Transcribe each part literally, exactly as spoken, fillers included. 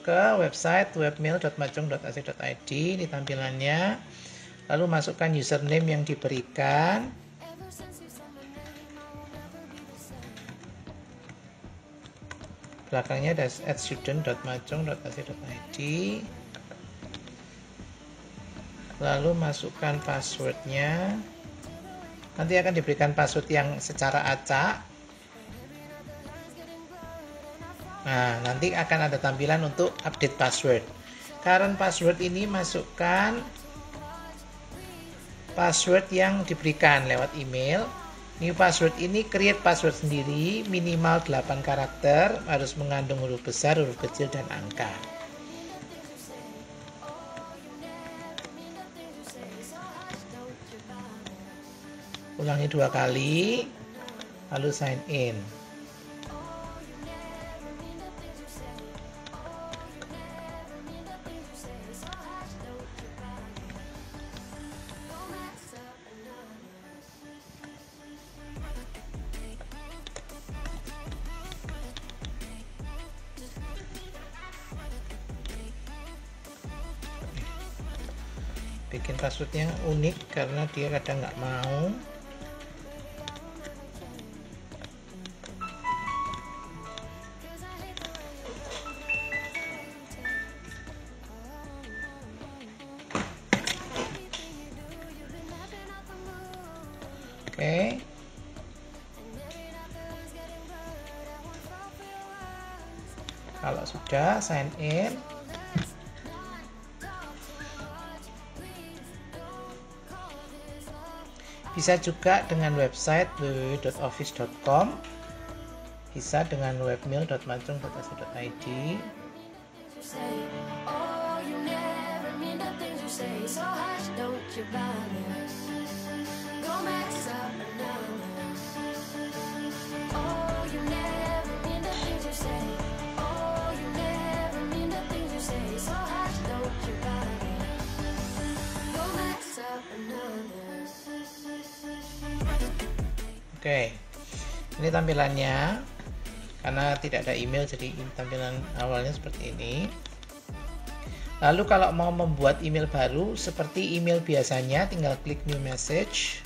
ke website webmail dot macung dot a c dot i d, ini tampilannya. Lalu masukkan username yang diberikan. Belakangnya ada at student dot macung dot a c dot i d. Lalu masukkan passwordnya. Nanti akan diberikan password yang secara acak. Nah, nanti akan ada tampilan untuk update password. Current password ini masukkan password yang diberikan lewat email. New password ini create password sendiri, minimal delapan karakter, harus mengandung huruf besar, huruf kecil, dan angka. Ulangi dua kali, lalu sign in. Bikin passwordnya unik karena dia kadang nggak mau. Oke. Kalau sudah sign in, bisa juga dengan website w w w dot office dot com, bisa dengan webmail dot macung dot a c dot i d. Oke, ini tampilannya. Karena tidak ada email, jadi tampilan awalnya seperti ini. Lalu kalau mau membuat email baru seperti email biasanya, tinggal klik new message.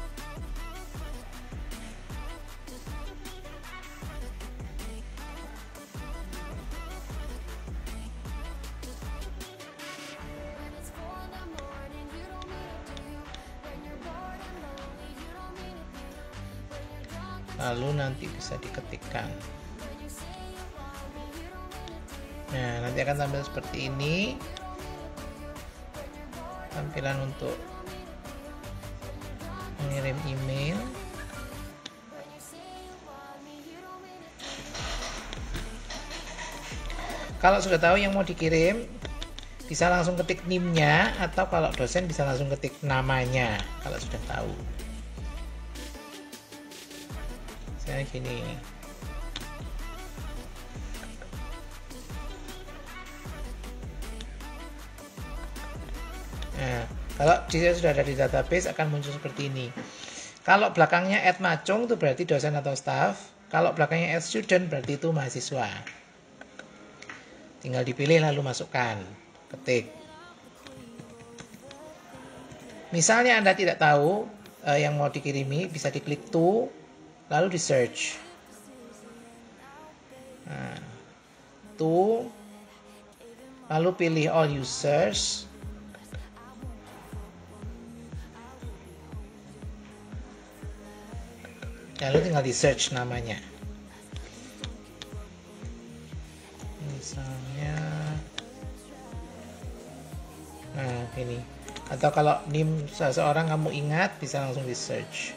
Lalu nanti bisa diketikkan. Nah, nanti akan tampil seperti ini. Tampilan untuk mengirim email. Kalau sudah tahu yang mau dikirim, bisa langsung ketik N I M-nya, atau kalau dosen bisa langsung ketik namanya kalau sudah tahu. Saya gini. Nah, kalau dia sudah ada di database akan muncul seperti ini. Kalau belakangnya at macung itu berarti dosen atau staff. Kalau belakangnya at student berarti itu mahasiswa. Tinggal dipilih lalu masukkan, ketik. Misalnya Anda tidak tahu eh, yang mau dikirimi, bisa diklik to, lalu di search. Nah, to, lalu pilih all users. Lalu tinggal di search namanya. Misalnya, nah ini. Atau kalau N I M seseorang kamu ingat, bisa langsung di search.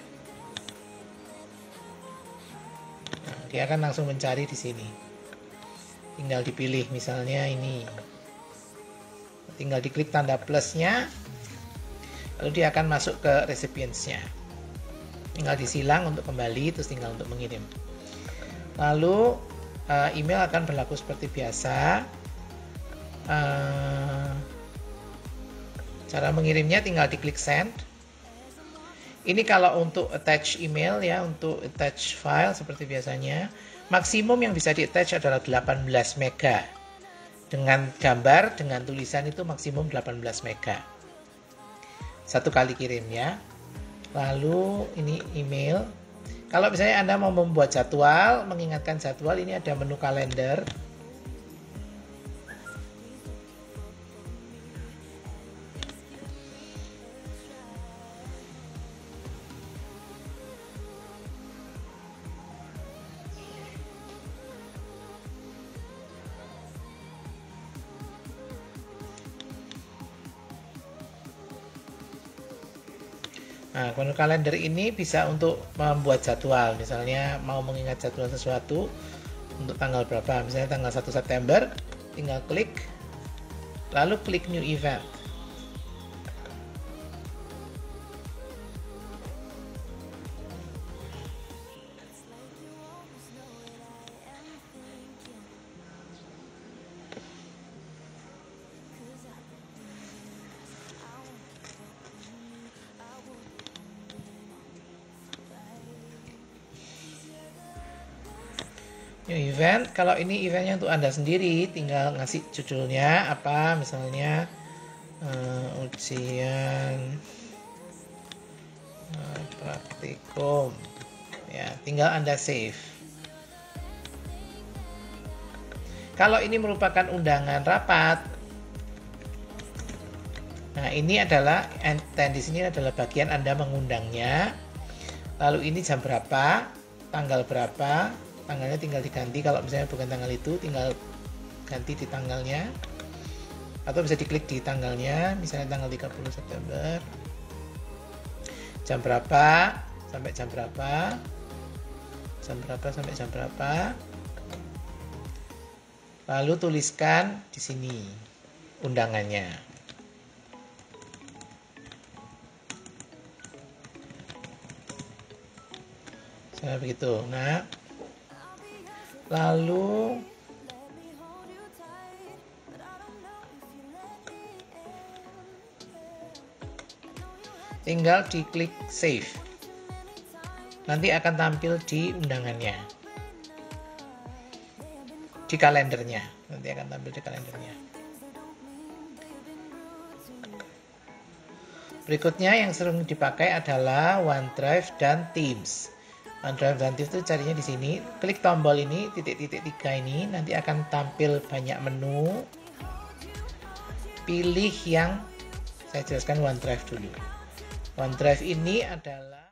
Nah, dia akan langsung mencari di sini. Tinggal dipilih, misalnya ini. Tinggal diklik tanda plusnya, lalu dia akan masuk ke recipients-nya. Tinggal disilang untuk kembali, terus tinggal untuk mengirim. Lalu uh, email akan berlaku seperti biasa. Uh, cara mengirimnya tinggal diklik send. Ini kalau untuk attach email ya, untuk attach file seperti biasanya. Maksimum yang bisa di attach adalah delapan belas mega. dengan gambar, dengan tulisan itu maksimum delapan belas mega. Satu kali kirim ya. Lalu ini email. Kalau misalnya Anda mau membuat jadwal, mengingatkan jadwal, ini ada menu kalender. Nah, menu kalender ini bisa untuk membuat jadwal. Misalnya mau mengingat jadwal sesuatu untuk tanggal berapa. Misalnya tanggal satu September, tinggal klik, lalu klik new event. New event, kalau ini eventnya untuk Anda sendiri, tinggal ngasih judulnya apa, misalnya uh, ujian uh, praktikum, ya tinggal Anda save. Kalau ini merupakan undangan rapat, nah ini adalah dan di sini adalah bagian Anda mengundangnya. Lalu ini jam berapa, tanggal berapa. Tanggalnya tinggal diganti, kalau misalnya bukan tanggal itu tinggal ganti di tanggalnya, atau bisa diklik di tanggalnya, misalnya tanggal tiga puluh September, jam berapa sampai jam berapa, jam berapa sampai jam berapa, lalu tuliskan di sini undangannya. Saya begitu. Nah, lalu tinggal diklik save. Nanti akan tampil di undangannya, di kalendernya. Nanti akan tampil di kalendernya. Berikutnya yang sering dipakai adalah OneDrive dan Teams. OneDrive dan Teams itu carinya di sini. Klik tombol ini, titik-titik tiga ini, nanti akan tampil banyak menu. Pilih yang saya jelaskan OneDrive dulu. OneDrive ini adalah